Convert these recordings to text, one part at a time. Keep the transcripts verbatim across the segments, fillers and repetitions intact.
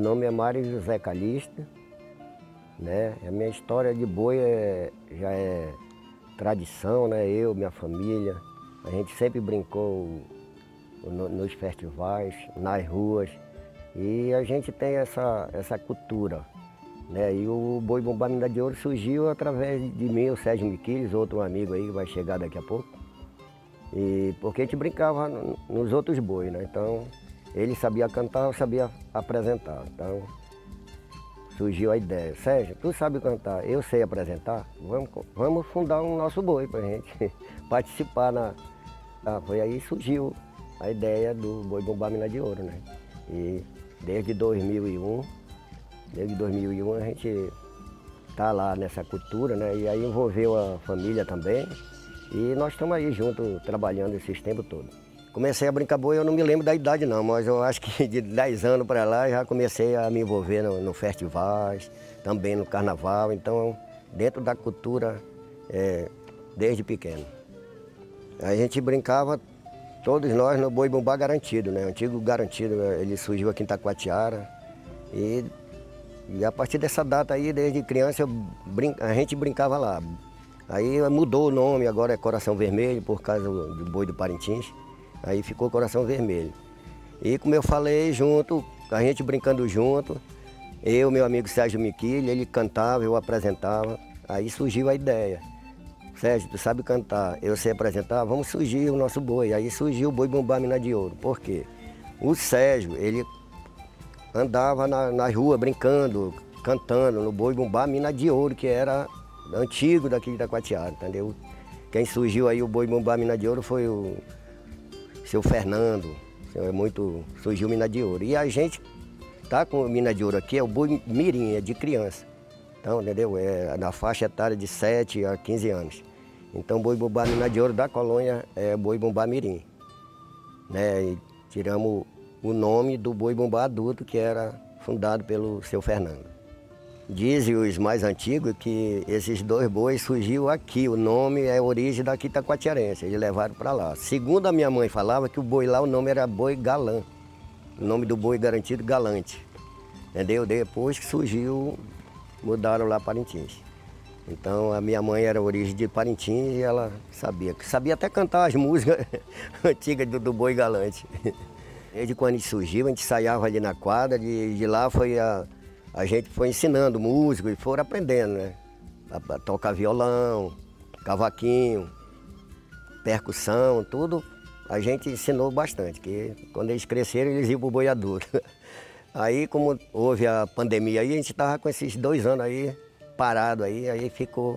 nome é Mário José Calixto, né? A minha história de boi é, já é tradição, né? Eu, minha família, a gente sempre brincou no, nos festivais, nas ruas, e a gente tem essa, essa cultura, né? E o Boi Bumbá Mina de Ouro surgiu através de mim, o Sérgio Miquiles, outro amigo aí que vai chegar daqui a pouco, e porque a gente brincava nos outros bois, né? Então, ele sabia cantar, eu sabia apresentar. Então, surgiu a ideia. Sérgio, tu sabe cantar, eu sei apresentar, vamos, vamos fundar um nosso boi para a gente participar na... Ah, foi aí que surgiu a ideia do Boi Bumbá Mina de Ouro, né? E desde dois mil e um, desde dois mil e um a gente tá lá nessa cultura, né? E aí envolveu a família também. E nós estamos aí juntos, trabalhando esses tempos todos. Comecei a brincar boi, eu não me lembro da idade não, mas eu acho que de dez anos para lá já comecei a me envolver no, no festivais, também no carnaval, então dentro da cultura é, desde pequeno. A gente brincava, todos nós, no Boi Bumbá Garantido, né? Antigo Garantido, ele surgiu aqui em Taquatiara e, e a partir dessa data aí, desde criança, eu brin... a gente brincava lá. Aí mudou o nome, agora é Coração Vermelho, por causa do Boi do Parintins. Aí ficou Coração Vermelho. E como eu falei, junto, a gente brincando junto, eu, meu amigo Sérgio Miquile, ele cantava, eu apresentava. Aí surgiu a ideia. Sérgio, tu sabe cantar, eu sei apresentar, vamos surgir o nosso boi. Aí surgiu o Boi Bumbá Mina de Ouro. Por quê? O Sérgio, ele andava na, na rua brincando, cantando no Boi Bumbá Mina de Ouro, que era antigo daqui de Taquatiara, entendeu? Quem surgiu aí o Boi Bumbá Mina de Ouro foi o seu Fernando, é muito, surgiu Mina de Ouro. E a gente tá com Mina de Ouro aqui, é o boi mirim, é de criança. Então, entendeu? É na faixa etária de sete a quinze anos. Então, o Boi Bumbá Mina de Ouro da colônia é Boi Bumbá Mirim. Né? E tiramos o nome do Boi Bumbá adulto, que era fundado pelo seu Fernando. Dizem os mais antigos que esses dois bois surgiu aqui, o nome é a origem daqui taquatiarense, eles levaram para lá. Segundo a minha mãe falava que o boi lá, o nome era Boi Galã, o nome do boi garantido Galante, entendeu? Depois que surgiu, mudaram lá Parintins. Então a minha mãe era a origem de Parintins e ela sabia, sabia até cantar as músicas antigas do, do Boi Galante. Desde quando a gente surgiu, a gente ensaiava ali na quadra, de, de lá foi a... A gente foi ensinando músicos e foram aprendendo, né? A, a tocar violão, cavaquinho, percussão, tudo. A gente ensinou bastante, que quando eles cresceram, eles iam para o boiadouro. Aí, como houve a pandemia aí, a gente estava com esses dois anos aí, parado aí, aí ficou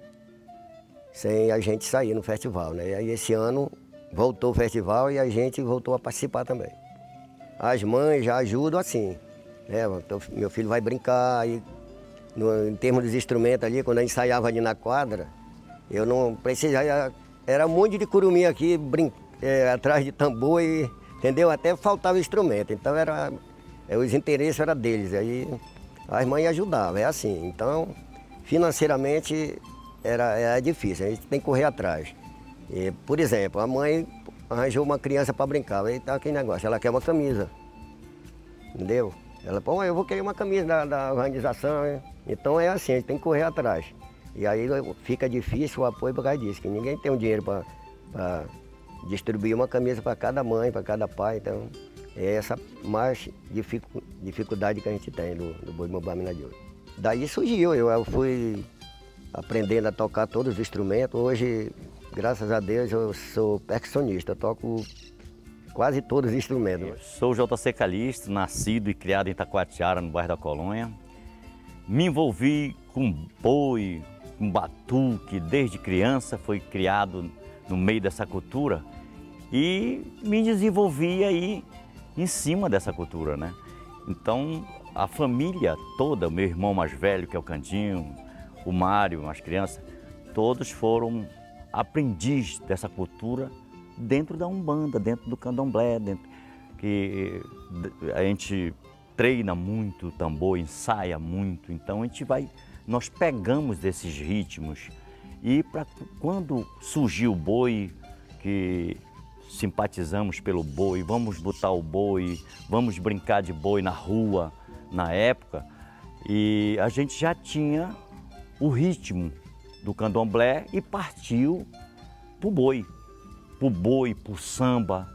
sem a gente sair no festival, né? E aí esse ano voltou o festival e a gente voltou a participar também. As mães já ajudam assim. É, então, meu filho vai brincar, aí, no, em termos dos instrumentos ali, quando a gente ensaiava ali na quadra, eu não precisava, era um monte de curumim aqui, brin, é, atrás de tambor, e, entendeu? Até faltava instrumento, então era, é, os interesses eram deles, aí as mães ajudavam, é assim. Então, financeiramente, era, era difícil, a gente tem que correr atrás. E, por exemplo, a mãe arranjou uma criança para brincar, aí tá aquele negócio, ela quer uma camisa, entendeu? Ela, pô, eu vou querer uma camisa da, da organização, hein? Então é assim, a gente tem que correr atrás. E aí fica difícil o apoio por causa disso, que ninguém tem um dinheiro para distribuir uma camisa para cada mãe, para cada pai. Então é essa mais dificu, dificuldade que a gente tem do, do Boi Bumbá Mina de Ouro. Daí surgiu, eu, eu fui aprendendo a tocar todos os instrumentos. Hoje, graças a Deus, eu sou percussionista, eu toco quase todos os instrumentos. Eu sou o J C Calixto, nascido e criado em Taquatiara, no bairro da Colônia. Me envolvi com boi, com batuque, desde criança, foi criado no meio dessa cultura e me desenvolvi aí em cima dessa cultura, né? Então, a família toda, o meu irmão mais velho, que é o Candinho, o Mário, as crianças, todos foram aprendiz dessa cultura dentro da Umbanda, dentro do Candomblé, dentro, que a gente treina muito o tambor, ensaia muito, então a gente vai, nós pegamos desses ritmos e para quando surgiu o boi, que simpatizamos pelo boi, vamos botar o boi, vamos brincar de boi na rua, na época, e a gente já tinha o ritmo do candomblé e partiu pro boi, pro boi, pro samba.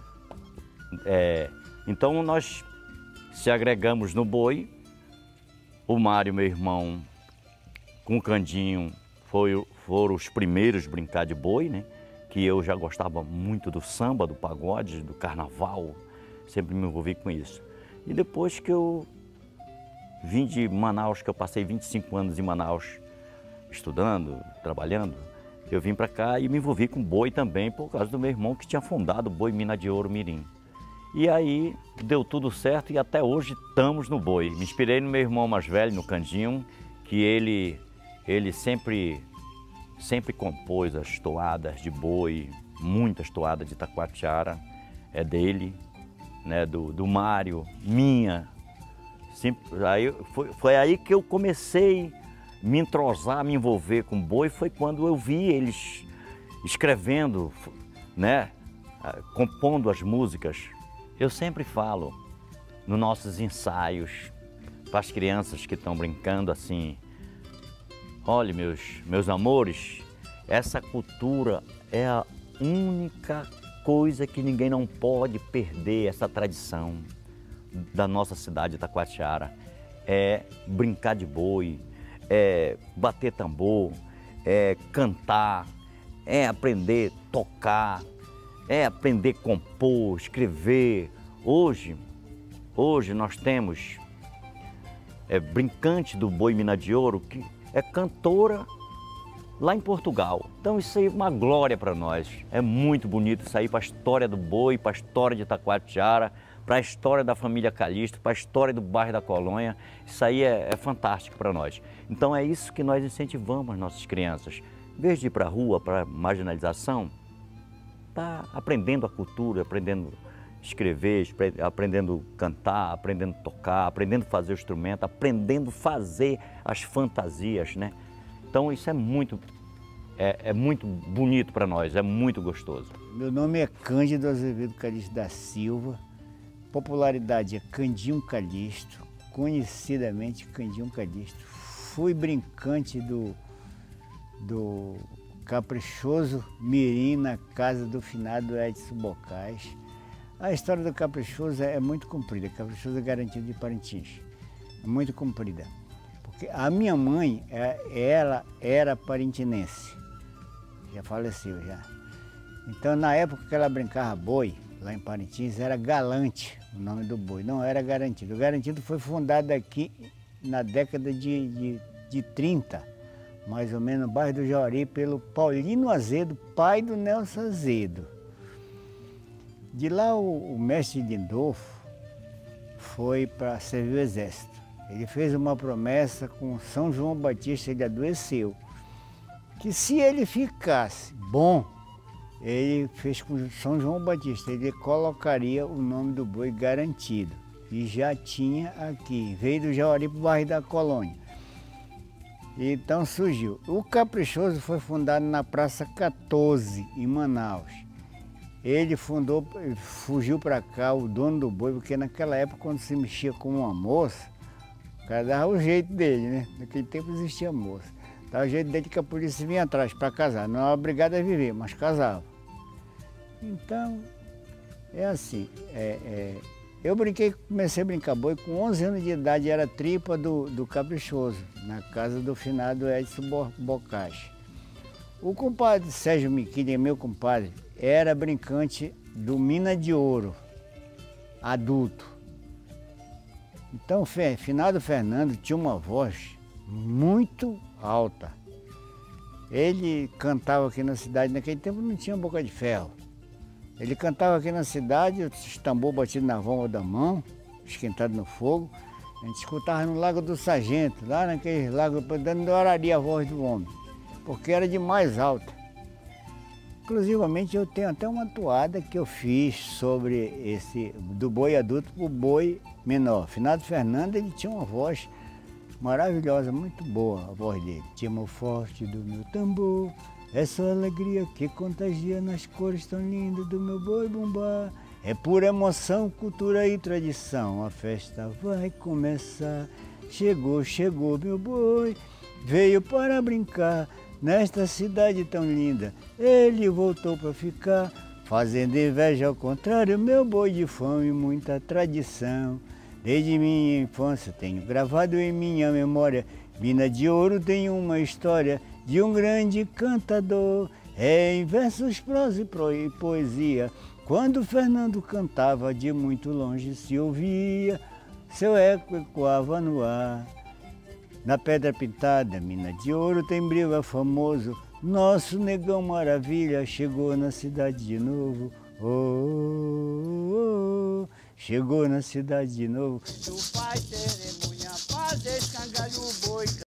É, então nós se agregamos no boi. O Mário, meu irmão, com o Candinho, foi, foram os primeiros a brincar de boi, né? Que eu já gostava muito do samba, do pagode, do carnaval, sempre me envolvi com isso. E depois que eu vim de Manaus, que eu passei vinte e cinco anos em Manaus, estudando, trabalhando, eu vim para cá e me envolvi com boi também, por causa do meu irmão que tinha fundado o Boi Mina de Ouro Mirim. E aí deu tudo certo e até hoje estamos no boi. Me inspirei no meu irmão mais velho, no Candinho, que ele, ele sempre, sempre compôs as toadas de boi, muitas toadas de taquatiara, é dele, né, do, do Mário, minha. Sempre, aí, foi, foi aí que eu comecei a me entrosar, me envolver com boi, foi quando eu vi eles escrevendo, né, compondo as músicas. Eu sempre falo nos nossos ensaios para as crianças que estão brincando assim, olha, meus, meus amores, essa cultura é a única coisa que ninguém não pode perder, essa tradição da nossa cidade de Taquatiara, é brincar de boi, é bater tambor, é cantar, é aprender a tocar, é aprender a compor, escrever. Hoje, hoje nós temos é, brincante do Boi Mina de Ouro, que é cantora lá em Portugal. Então isso aí é uma glória para nós. É muito bonito isso aí para a história do boi, para a história de Taquatiara, para a história da família Calixto, para a história do bairro da Colônia. Isso aí é, é fantástico para nós. Então é isso que nós incentivamos as nossas crianças. Em vez de ir para a rua, para a marginalização, tá aprendendo a cultura, aprendendo a escrever, aprendendo a cantar, aprendendo a tocar, aprendendo a fazer o instrumento, aprendendo a fazer as fantasias, né? Então isso é muito, é, é muito bonito para nós, é muito gostoso. Meu nome é Cândido Azevedo Calixto da Silva, popularidade é Candinho Calixto, conhecidamente Candinho Calixto. Fui brincante do, do Caprichoso Mirim na casa do finado Edson Bocais. A história do Caprichoso é muito comprida, Caprichoso é garantido de Parintins, é muito comprida. Porque a minha mãe, ela era parintinense, já faleceu já. Então na época que ela brincava boi, lá em Parintins, era Galante o nome do boi, não era Garantido. O Garantido foi fundado aqui na década de, de, de trinta, mais ou menos no bairro do Jauri, pelo Paulino Azedo, pai do Nelson Azedo. De lá o, o mestre Lindolfo foi para servir o exército. Ele fez uma promessa com São João Batista, ele adoeceu, que se ele ficasse bom, ele fez com São João Batista, ele colocaria o nome do boi Garantido. E já tinha aqui, veio do Jauri para o bairro da Colônia. Então surgiu. O Caprichoso foi fundado na Praça quatorze, em Manaus. Ele fundou, fugiu para cá, o dono do boi, porque naquela época, quando se mexia com uma moça, o cara dava o jeito dele, né? Naquele tempo existia moça. Dava o jeito dele que a polícia vinha atrás para casar. Não era obrigado a viver, mas casava. Então, é assim. É, é, eu brinquei, comecei a brincar boi com onze anos de idade, era tripa do, do Caprichoso, na casa do finado Edson Bocage. O compadre Sérgio Miquilha, meu compadre, era brincante do Mina de Ouro, adulto. Então, o finado Fernando tinha uma voz muito alta. Ele cantava aqui na cidade, naquele tempo não tinha boca de ferro. Ele cantava aqui na cidade, os tambor batido na palma da mão, esquentado no fogo. A gente escutava no Lago do Sargento, lá naquele lago, dando horaria a voz do homem, porque era de mais alta. Inclusivamente eu tenho até uma toada que eu fiz sobre esse, do boi adulto para o boi menor. Finado Fernando, ele tinha uma voz maravilhosa, muito boa a voz dele. Tinha o forte do meu tambor, essa alegria que contagia nas cores tão lindas do meu boi bumbá. É pura emoção, cultura e tradição. A festa vai começar. Chegou, chegou meu boi, veio para brincar. Nesta cidade tão linda, ele voltou para ficar. Fazendo inveja ao contrário, meu boi de fome, muita tradição. Desde minha infância tenho gravado em minha memória. Mina de Ouro tem uma história de um grande cantador. É em versos, prosa e poesia. Quando Fernando cantava, de muito longe se ouvia. Seu eco ecoava no ar. Na pedra pintada, mina de ouro tem brilho é famoso. Nosso negão maravilha chegou na cidade de novo. Oh, oh, oh, chegou na cidade de novo. Tu faz cerimônia, faz escangalho o boi.